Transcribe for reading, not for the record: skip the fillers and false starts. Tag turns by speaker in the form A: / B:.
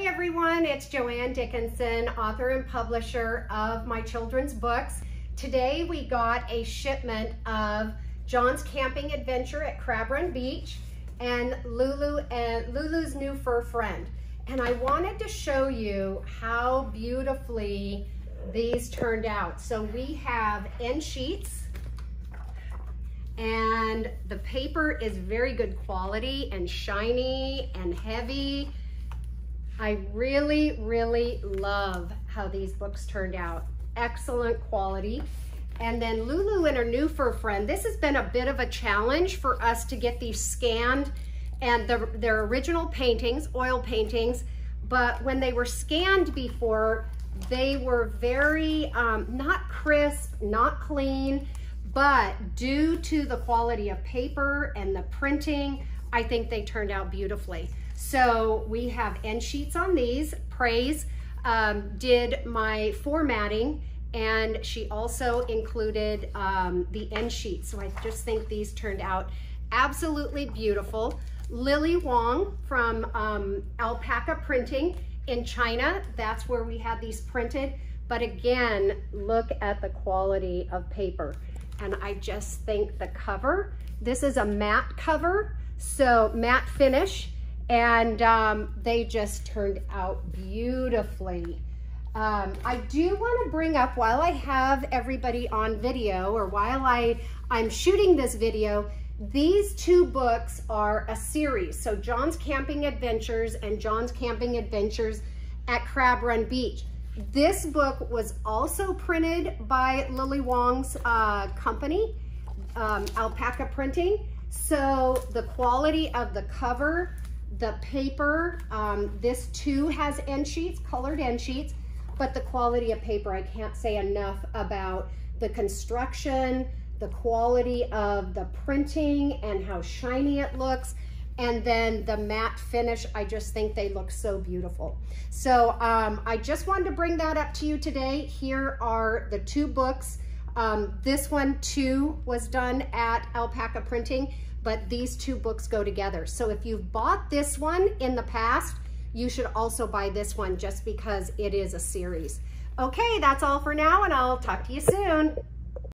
A: Hi everyone, it's Joanne Dickinson, author and publisher of my children's books. Today we got a shipment of John's Camping Adventure at Crab Run Beach and Lulu's New Fur Friend. And I wanted to show you how beautifully these turned out. So we have end sheets, and the paper is very good quality and shiny and heavy. I really, really love how these books turned out. Excellent quality. And then Lulu and her New Fur Friend. This has been a bit of a challenge for us to get these scanned, and their original paintings, oil paintings, but when they were scanned before, they were very, not crisp, not clean, but due to the quality of paper and the printing, I think they turned out beautifully. So we have end sheets on these. Praise did my formatting, and she also included the end sheet. So I just think these turned out absolutely beautiful. Lulu Wong from Alpaca Printing in China, that's where we had these printed. But again, look at the quality of paper. And I just think the cover, this is a matte cover, so matte finish, and they just turned out beautifully. I do want to bring up, while I have everybody on video, or while I'm shooting this video, these two books are a series. So John's Camping Adventures and John's Camping Adventures at Crab Run Beach. This book was also printed by Lulu Wong's company, Alpaca Printing. So the quality of the cover, the paper, this too has end sheets, colored end sheets, but the quality of paper, I can't say enough about the construction, the quality of the printing and how shiny it looks. And then the matte finish, I just think they look so beautiful. So I just wanted to bring that up to you today. Here are the two books. This one too was done at Alpaca Printing, but these two books go together. So if you've bought this one in the past, you should also buy this one just because it is a series. Okay, that's all for now, and I'll talk to you soon.